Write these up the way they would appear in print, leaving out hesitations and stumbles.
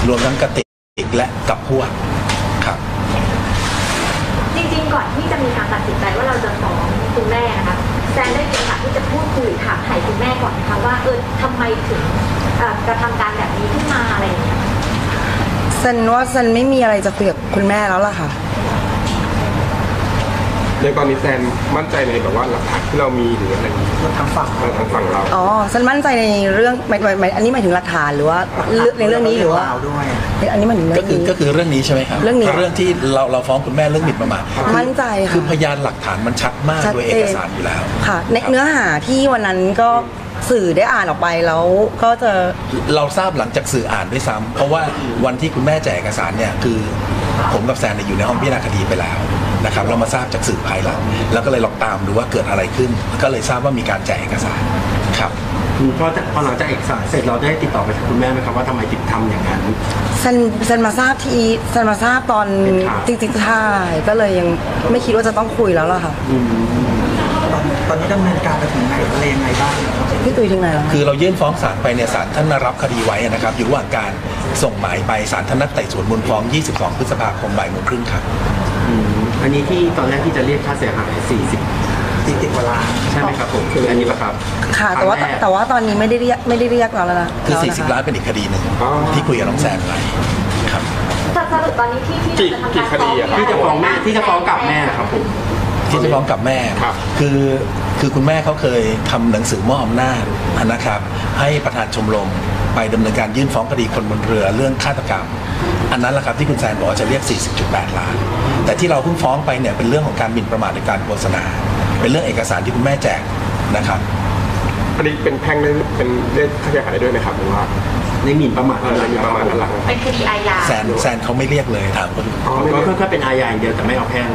รวมทั้งกติกและกับพวกครับจริงๆก่อนที่จะมีการตัดสินใจว่าเราจะฟ้องคุณแม่นะคะแซนได้มีโอกาสที่จะพูดคุยถามไถ่คุณแม่ก่อนนะคะว่าทำไมถึงกระทำการแบบนี้ขึ้นมาอะไรอย่างเงี้ยซันว่าซันไม่มีอะไรจะคุยกับคุณแม่แล้วล่ะค่ะในตอนนี้แซนมั่นใจในแบบว่าหลักฐานที่เรามีหรืออะไรทางฝั่งเราซันมั่นใจในเรื่องอันนี้หมายถึงหลักฐานหรือว่าในเรื่องนี้หรือว่าอันนี้หมายถึงก็คือเรื่องนี้ใช่ไหมครับเรื่องที่เราฟ้องคุณแม่เรื่องหมิ่นประมาทมั่นใจค่ะคือพยานหลักฐานมันชัดมากโดยเอกสารอยู่แล้วค่ะในเนื้อหาที่วันนั้นก็สื่อได้อ่านออกไปแล้วก็จะเราทราบหลังจากสื่ออ่านด้วยซ้ำเพราะว่าวันที่คุณแม่แจกเอกสารเนี่ยคือผมกับแซนอยู่ในห้องพิจารณาคดีไปแล้วนะครับเรามาทราบจากสื่อภายหลังแล้วก็เลยลองตามดูว่าเกิดอะไรขึ้นก็เลยทราบว่ามีการแจกเอกสารครับพอหลังจากเอกสารเสร็จเราได้ติดต่อไปคุณแม่ไหมครับว่าทำไมถึงทำอย่างนั้นซันมาทราบตอนจริงๆใช่ก็เลยยังไม่คิดว่าจะต้องคุยแล้วล่ะค่ะตอนนี้ดำเนินการไปถึงไหนอะไรยังไงบ้างพี่ตุ้ยถึงไหนแล้วคือเรายื่นฟ้องศาลไปเนี่ยศาลท่านรับคดีไว้นะครับอยู่ระหว่างการส่งหมายไปศาลท่านนัดไต่สวนมูลฟ้อง22 พฤษภาคม บ่ายโมงครึ่งครับอันนี้ที่ตอนแรกที่จะเรียกค่าเสียหาย40 กว่าล้านใช่ไหมครับผมคืออันนี้ป่ะครับค่ะแต่ว่าตอนนี้ไม่ได้เรียกเราแล้วนะคือ40 ล้านเป็นอีกคดีหนึ่งที่คุยกับน้องแซมไว้ครับสรุปตอนนี้ที่จะทำการฟ้องที่จะฟ้องแม่ที่จะฟ้องกับแม่ครับผมที่จะฟ้องกับแม่คือคุณแม่เขาเคยทำหนังสือมอบอำนาจนะครับให้ประธานชมรมไปดำเนินการยื่นฟ้องคดีคนบนเรือเรื่องฆาตกรรมอันนั้นแหละครับที่คุณแซนบอกว่าจะเรียก 40.8 ล้านแต่ที่เราเพิ่งฟ้องไปเนี่ยเป็นเรื่องของการหมิ่นประมาทในการโฆษณาเป็นเรื่องเอกสารที่คุณแม่แจกนะครับอันนี้เป็นแพ่งเป็นเรื่องค่าเสียหายด้วยนะครับผมว่าในหมิ่นประมาทอะไรประมาณนั้นแหละเป็นคดีอาญาแซนเขาไม่เรียกเลยถามคนก็แค่เป็นอาญาอย่างเดียวแต่ไม่เอาแพ่ง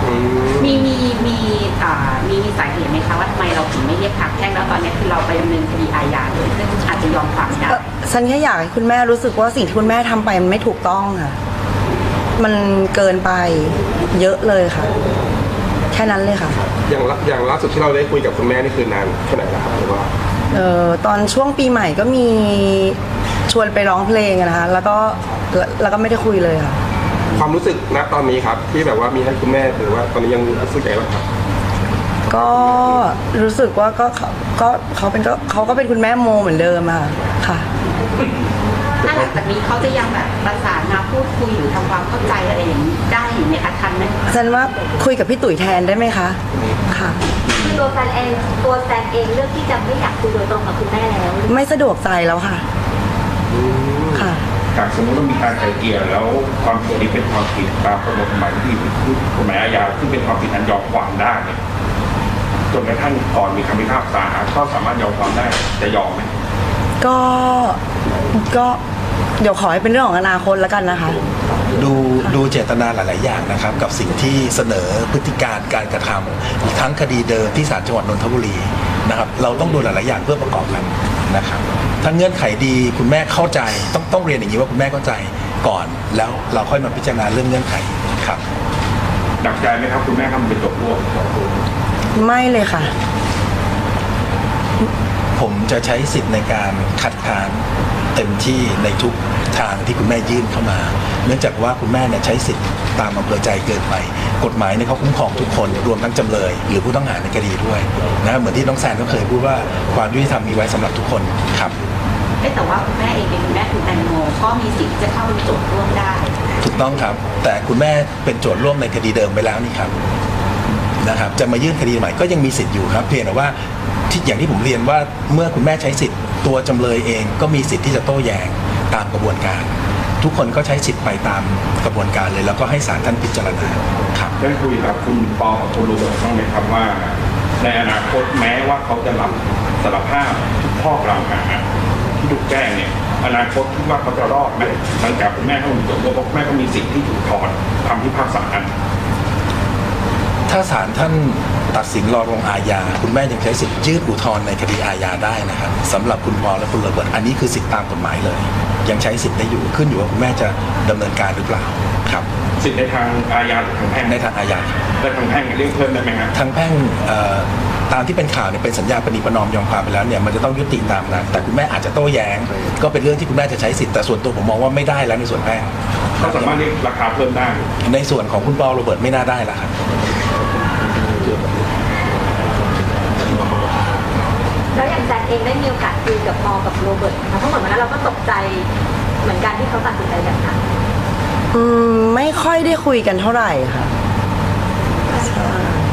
มีสาเหตุไหมคะว่าทำไมเราถึงไม่เรียกทางแพ่งแล้วตอนนี้คือเราไปดำเนินคดีอาญาเลยซึ่งอาจจะยอมความได้ฉันแค่อยากให้คุณแม่รู้สึกว่าสิ่งที่คุณแม่ทำไปมันไม่ถูกต้องค่ะมันเกินไปเยอะเลยค่ะแค่นั้นเลยค่ะอย่างล่าสุดที่เราได้คุยกับคุณแม่นี่คือนานแค่ไหนแล้วครับหรือว่าตอนช่วงปีใหม่ก็มีชวนไปร้องเพลงนะคะแล้วก็ไม่ได้คุยเลยค่ะความรู้สึกณตอนนี้ครับที่แบบว่ามีให้คุณแม่หรือว่าตอนนี้ยังรู้สึกไงบ้างครับก็รู้สึกว่าเขาก็เป็นคุณแม่โมเหมือนเดิมค่ะถ้าหลังจากนี้เขาจะยังแบบประสานมาพูดคุยหรือทำความเข้าใจอะไรอย่างนี้ได้อยู่ไหมคะทันไหมฉันว่าคุยกับพี่ตุ๋ยแทนได้ไหมคะค่ะคือตัวแซนเองเลือกที่จะไม่อยากคุยโดยตรงกับคุณแม่แล้วไม่สะดวกใจแล้วค่ะค่ะหากสมมติว่ามีการไกล่เกลี่ยแล้วความผิดนี้เป็นความผิดตามประมวลกฎหมายที่กฎหมายอาญาซึ่งเป็นความผิดอันยอมความได้เนี่ยจนกระทั่งก่อนมีคำพิพากษาก็สามารถยอมความได้จะยอมไหมก็เดี๋ยวขอให้เป็นเรื่องของอนาคตแล้วกันนะคะดูเจตนาหลายๆอย่างนะครับกับสิ่งที่เสนอพฤติการการกระทำทั้งคดีเดิมที่ศาลจังหวัดนนทบุรีนะครับเราต้องดูหลายๆอย่างเพื่อประกอบกันนะครับถ้าเงื่อนไขดีคุณแม่เข้าใจต้องเรียนอย่างนี้ว่าคุณแม่เข้าใจก่อนแล้วเราค่อยมาพิจารณาเรื่องเงื่อนไขครับหนักใจไหมครับคุณแม่ทำเป็นตัวร่วมไม่เลยค่ะผมจะใช้สิทธิ์ในการคัดค้านเต็มที่ในทุกทางที่คุณแม่ยื่นเข้ามาเนื่องจากว่าคุณแม่เนี่ยใช้สิทธิ์ตามอำเภอใจเกินไปกฎหมายเนี่ยเขาคุ้มครองทุกคนรวมทั้งจำเลยหรือผู้ต้องหาในคดีด้วยนะเหมือนที่น้องแซนก็เคยพูดว่าความยุติธรรมมีไว้สำหรับทุกคนครับแต่ว่าคุณแม่เองเป็นคุณแม่คุณแตงโมก็มีสิทธิ์จะเข้าเป็นโจทย์ร่วมได้ถูกต้องครับแต่คุณแม่เป็นโจทย์ร่วมในคดีเดิมไปแล้วนี่ครับนะครับจะมายื่นคดีใหม่ก็ยังมีสิทธิ์อยู่ครับเพียงแต่ว่าอย่างที่ผมเรียนว่าเมื่อคุณแม่ใช้สิทธิ์ตัวจำเลยเองก็มีสิทธิ์ที่จะโต้แย้งตามกระบวนการทุกคนก็ใช้สิทธิ์ไปตามกระบวนการเลยแล้วก็ให้ศาลท่านพิจารณาครับได้คุยกับคุณปอกับคุณลุงบ้างไหมครับว่าในอนาคตแม้ว่าเขาจะรับสารภาพทุกข้อกล่าวหาที่ถูกแจ้งเนี่ยอนาคตคิดว่าเขาจะรอดไหมหลังจากคุณแม่เขามีตัวเพราะแม่ก็มีสิทธิ์ที่ถูกถอนคำพิพากษาถ้าศาลท่านตัดสินรอลงอาญาคุณแม่ยังใช้สิทธิ์ยื่นอุทธรณ์ในคดีอาญาได้นะครับสำหรับคุณปอและคุณโรเบิร์ตอันนี้คือสิทธิตามกฎหมายเลยยังใช้สิทธิ์ได้อยู่ขึ้นอยู่ว่าคุณแม่จะดำเนินการหรือเปล่าครับสิทธิ์ในทางอาญาหรือทางแพ่งในทางอาญาและทางแพ่งเรียกเพิ่มได้ไหมครับทางแพ่งตามที่เป็นข่าวเนี่ยเป็นสัญญาปณีประนอมยอมความไปแล้วเนี่ยมันจะต้องยุติตามนั้นแต่คุณแม่อาจจะโต้แย้งก็เป็นเรื่องที่คุณแม่จะใช้สิทธิ์แต่ส่วนตัวผมมองว่าไม่ได้แล้วในส่วนแพ่งเขาสามารถเรียกราคาเพิ่มได้ในส่วนของคุณปอโรเบิร์ตไม่น่าได้แล้วครับแล้วอย่างแซนเองได้มีโอกาสคุยกับปอกับโรเบิร์ตนะคะเพราะเหมือนวันนั้นเราก็ตกใจเหมือนกันที่เขาตัดสินใจแบบนั้นไม่ค่อยได้คุยกันเท่าไหร่ค่ะใช่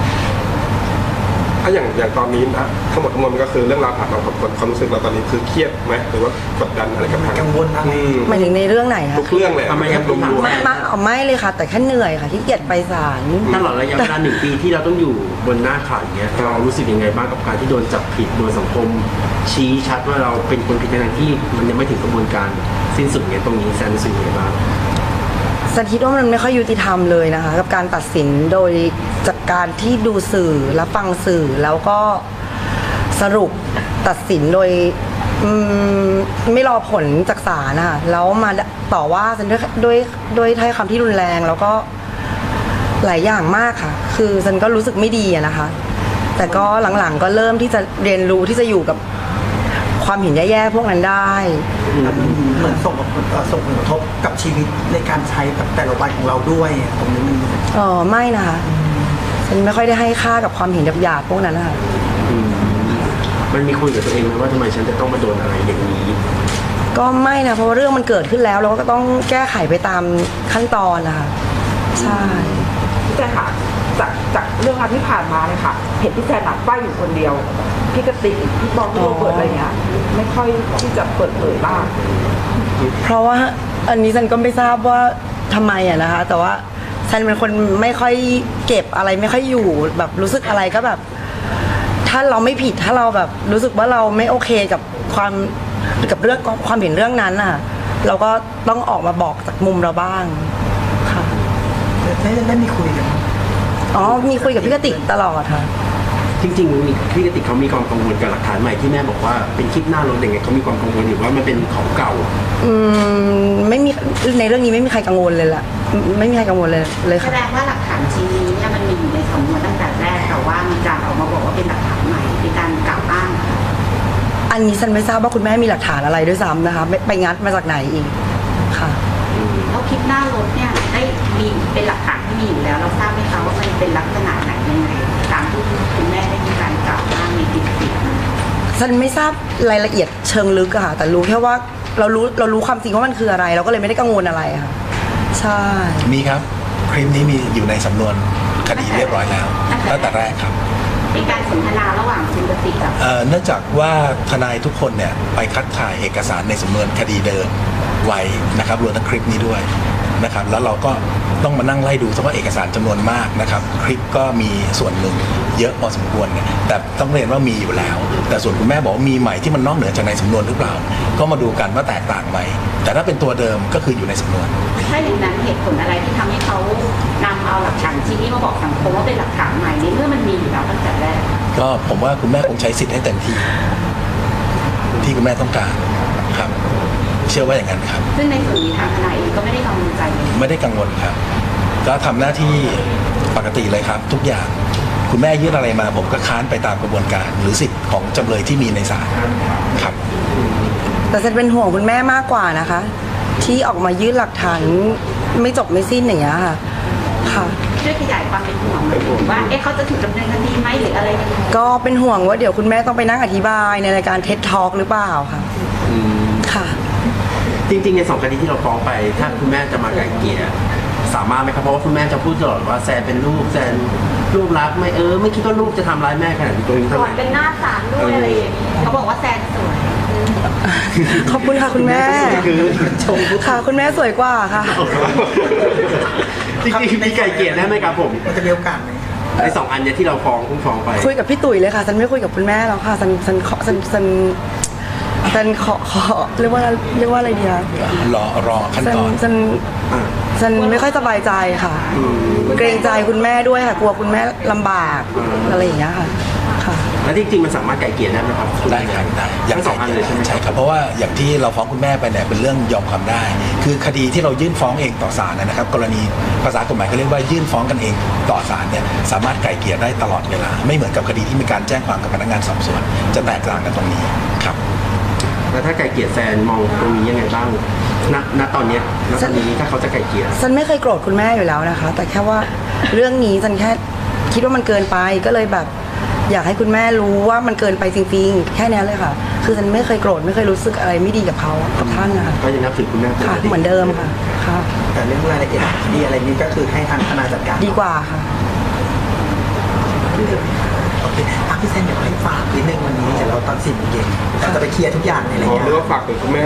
ถ้าอย่างตอนนี้นะทั้งหมดทั้งมวลมันก็คือเรื่องราวผ่านมาของความรู้สึกเราตอนนี้คือเครียดไหมหรือว่ากดดันอะไรกับทางกังวลอะไรหมายถึงในเรื่องไหนคะทุกเรื่องเลยทำไมยังรวมไม่เลยค่ะ แต่แค่เหนื่อยค่ะที่เกียจไปศาลตลอดระยะเวลา1 ปีที่เราต้องอยู่บนหน้าข่าวอย่างเงี้ยเรารู้สึกยังไงบ้างกับการที่โดนจับผิดโดยสังคมชี้ชัดว่าเราเป็นคนผิดในทางที่มันยังไม่ถึงกระบวนการสิ้นสุดเนี่ยตรงนี้แซนรู้สึกยังไงบ้างสันคิดว่ามันไม่ค่อยยุติธรรมเลยนะคะกับการตัดสินโดยจากการที่ดูสื่อและฟังสื่อแล้วก็สรุปตัดสินโดยไม่รอผลจากศาลนะคะแล้วมาต่อว่าซันด้วยถ้อยคำที่รุนแรงแล้วก็หลายอย่างมากค่ะคือซันก็รู้สึกไม่ดีอะนะคะ แต่ก็หลังๆก็เริ่มที่จะเรียนรู้ที่จะอยู่กับความเห็นแย่ๆพวกนั้นได้เหมือนส่งผลกระทบกับชีวิตในการใช้กับแต่ละวันของเราด้วยตรงนี้มันไม่นะคะฉันไม่ค่อยได้ให้ค่ากับความเห็นหยาบๆพวกนั้นนะคะมันมีคุยกับตัวเองไหมว่าทำไมฉันจะต้องมาโดนอะไรอย่างนี้ก็ไม่นะเพราะว่าเรื่องมันเกิดขึ้นแล้วเราก็ต้องแก้ไขไปตามขั้นตอนนะคะใช่พี่แซนค่ะจากเรื่องราวที่ผ่านมาเลยค่ะเห็นพี่แซนหนักป้ายอยู่คนเดียวพี่กติกพี่บอลพี่โรเบิร์ตอะไรเงี้ยไม่ค่อยที่จะเปิดเผยบ้างเพราะว่าอันนี้ฉันก็ไม่ทราบว่าทำไมอะนะคะ แต่ว่าฉันเป็นคนไม่ค่อยเก็บอะไรไม่ค่อยอยู่แบบรู้สึกอะไรก็แบบ ถ้าเราไม่ผิดถ้าเราแบบรู้สึกว่าเราไม่โอเคกับเรื่องความเห็นเรื่องนั้นน่ะเราก็ต้องออกมาบอกจากมุมเราบ้างค่ะได้มีคุยกันมีคุยกับพี่กติกตลอดค่ะจริงๆพี่กติกเขามีความกังวลกับหลักฐานใหม่ที่แม่บอกว่าเป็นคลิปหน้ารถอย่างเงี้ยเขามีความกังวลหรือว่ามันเป็นของเก่าไม่มีในเรื่องนี้ไม่มีใครกังวลเลยล่ะไม่มีใครกังวลเลยแสค่ะดงว่าหลักฐานชิ้นนี้เนี่ยมันมีอยู่ในสำนวนตั้งแต่แรกแต่ว่ามีการออกมาบอกว่าเป็นหลักฐานใหม่เป็นการกล่าวอ้างนะคะอันนี้ฉันไม่ทราบว่าคุณแม่มีหลักฐานอะไรด้วยซ้ำนะคะไปงัดมาจากไหนอีกค่ะแล้วคลิปหน้ารถเนี่ยได้มีเป็นหลักฐานที่มีอยู่แล้วเราทราบไหมคะว่ามันเป็นลักษณะไหนยังไงตามที่คุณแม่ได้มีการกล่าวอ้างในคลิปเสียงฉันไม่ทราบรายละเอียดเชิงลึกอะค่ะแต่รู้แค่ว่าเรารู้ความจริงว่ามันคืออะไร เราก็เลยไม่ได้กังวลอะไรค่ะใช่มีครับคลิปนี้มีอยู่ในสำนวนคดีเรียบร้อยแล้วตั้งแต่แรกครับเป็นการสนทนาระหว่างคุณกติกกับเนื่องจากว่าทนายทุกคนเนี่ยไปคัดถ่ายเอกสารในสำนวนคดีเดิมไว้นะครับรวมทั้งคลิปนี้ด้วยนะครับแล้วเราก็ต้องมานั่งไล่ดูซะว่าเอกสารจำนวนมากนะครับคลิปก็มีส่วนหนึ่งเยอะพอสมควรเนี่ยแต่ต้องเรียนว่ามีอยู่แล้ว แต่ส่วนคุณแม่บอกว่ามีใหม่ที่มันนอกเหนือจากในสำนวนหรือเปล่าก็มาดูกันว่าแตกต่างไหมแต่ถ้าเป็นตัวเดิมก็คืออยู่ในสำนวนถ้าอย่างนั้นเหตุผลอะไรที่ทำให้เขานำเอาหลักฐานชิ้นนี้มาบอกสังคมว่าเป็นหลักฐานใหม่ในเมื่อมันมีอยู่แล้วตั้งแต่แรกก็ผมว่าคุณแม่คงใช้สิทธิ์ให้เต็มที่ที่คุณแม่ต้องการครับเชื่อว่าอย่างนั้นครับซึ่งในส่วนนี้ทางทนายเองก็ไม่ได้กังวลใจเลยไม่ได้กังวลครับก็ทำหน้าที่ปกติเลยครับ ทุกอย่างคุณแม่ยื่นอะไรมาผมก็ค้านไปตามกระบวนการ หรือสิทธิ์ของจำเลยที่มีในศาลครับแต่ฉันเป็นห่วงคุณแม่มากกว่านะคะ ที่ออกมายื่นหลักฐานไม่จบไม่สิ้นอย่างเงี้ยค่ะค่ะช่วยขยายความเป็นห่วงหน่อยว่าเขาจะถูกดำเนินคดีไหมหรืออะไรยังไงก็เป็นห่วงว่าเดี๋ยวคุณแม่ต้องไปนั่งอธิบายในรายการเท็ดทอล์กหรือเปล่าค่ะค่ะจริงๆใน2 คดีที่เราฟ้องไปถ้าคุณแม่จะมาไกล่เกลี่ยสามารถไหมครับเพราะว่าคุณแม่จะพูดตลอดว่าแซนเป็นลูกแซนลูกรักไม่ไม่คิดว่าลูกจะทำร้ายแม่ขนาดนี้ตัวเองก่เท่าไหอนร่เป็นหน้าศาลด้วยอะไรอย่างนี้เขาบอกว่าแซนสวยขอบคุณค่ะคุณแม่คือชมค่ะคุณแม่สวยกว่าค่ะจริงๆมีไกล่เกลี่ยได้ไหมครับผมมันจะมีโอกาสไหมใน2 อันเนี้ยที่เราฟ้องไปคุยกับพี่ตุ๋ยเลยค่ะฉันไม่คุยกับคุณแม่แล้วค่ะฉันขอเรียกว่าอะไรดีคะรอขั้นตอนฉันไม่ค่อยสบายใจค่ะ เกรงใจคุณแม่ด้วยค่ะกลัวคุณแม่ลำบากอะไรอย่างเงี้ยค่ะค่ะแล้วจริงๆมันสามารถไกลเกลี่ยได้ไหมครับได้ครับได้ทั้งสองอันเลยใช่ไหมใช่ครับเพราะว่าอย่างที่เราฟ้องคุณแม่ไปเนี่ยเป็นเรื่องยอมความได้ คือคดีที่เรายื่นฟ้องเองต่อศาลนะครับ กรณีภาษากฎหมายเขาเรียกว่ายื่นฟ้องกันเองต่อศาลเนี่ยสามารถไกลเกลี่ยได้ตลอดเวลาไม่เหมือนกับคดีที่มีการแจ้งความกับพนักงานสอบสวนจะแตกต่างกันตรงนี้ครับแล้วถ้าไกลเกลี่ยแซนมองตรงนี้ยังไงบ้างณตอนนี้ถ้าเขาจะไกลเกลี่ยฉันไม่เคยโกรธคุณแม่อยู่แล้วนะคะ แต่แค่ว่าเรื่องนี้ฉันแค่คิดว่ามันเกินไปก็เลยแบบ อยากให้คุณแม่รู้ว่ามันเกินไปจริงๆแค่นี้เลยค่ะ คือฉันไม่เคยโกรธไม่เคยรู้สึกอะไรไม่ดีกับเขากับท่านนะคะก็ยังนับถือคุณแม่ปกค่ะติเหมือนเดิมค่ะค่ะแต่เรื่องรายละเอียดคดีอะไรนี้ก็คือให้ทางทนายจัดการดีกว่าค่ะโอเคพี่เซนเดี๋ยวให้ฝากนิดนึงวันนี้เดี๋ยวเราตอน4 โมงเย็นเราจะไปเคลียร์ทุกอย่างในรายอ๋อการหรือว่าฝากถึงคุณแม่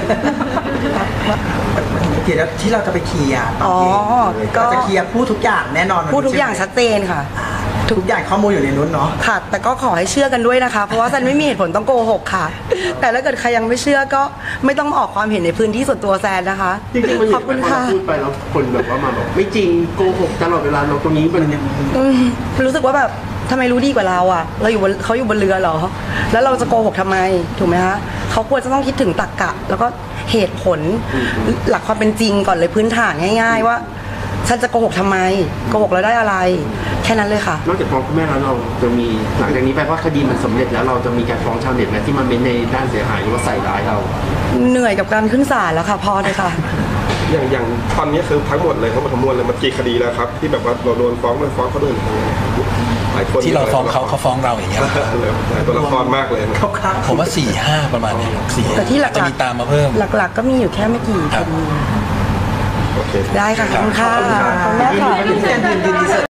เดี๋ยวที่เราจะไปเคลียร์ตอนเย็นอ๋อก็เราจะเคลียร์พูดทุกอย่างแน่นอนวันนี้พูดทุกอย่างชัดเจนค่ะทุกอย่างข้อมูลอยู่ในนู้นเนาะค่ะ แต่ก็ขอให้เชื่อกันด้วยนะคะ เพราะว่าฉันไม่มีเหตุผลต้องโกหกค่ะ แต่ถ้าเกิดใครยังไม่เชื่อก็ไม่ต้องมาออกความเห็นในพื้นที่ส่วนตัวแซนนะคะจริงๆมันขอบคุณค่ะพูดไปแล้วคนแบบว่ามาบอกไม่จริงโกหกตลอดเวลาเราตรงนี้มันรู้สึกว่าแบบทำไมรู้ดีกว่าเราอ่ะเราอยู่บนเขาอยู่บนเรือเหรอ แล้วเราจะโกหกทำไมถูกไหมคะเขาควรจะต้องคิดถึงตรรกะ แล้วก็เหตุผลหลักความเป็นจริงก่อนเลยพื้นฐานง่าย ๆ ว่าฉันจะโกหกทำไมโกหกแล้วได้อะไร แค่นั้นเลยค่ะนอกจากฟ้องคุณแม่แล้วเราจะมีหลังจากนี้ไปว่าคดีมันสำเร็จแล้วเราจะมีการฟ้องชาวเน็ตไหมที่มาเม้นในด้านเสียหายหรือว่าใส่ร้ายเราเหนื่อยกับการขึ้นศาลแล้วค่ะพอเลยค่ะอย่างตอนนี้คือทั้งหมดเลยทั้งหมดทั้งมวลเลยมันกี่คดีแล้วครับที่แบบว่าเราโดนฟ้องมันฟ้องเขาด้วยหลายคนที่เราฟ้องเขาฟ้องเราอย่างเงี้ยหลายตัวละครมากเลยนะคร่าวๆผมว่า4-5ประมาณนี้4 แต่ที่หลักๆจะมีตามมาเพิ่มหลักๆก็มีอยู่แค่ไม่กี่คดีโอเคได้ค่ะขอบคุณค่ะขอบคุณมากค่ะยืน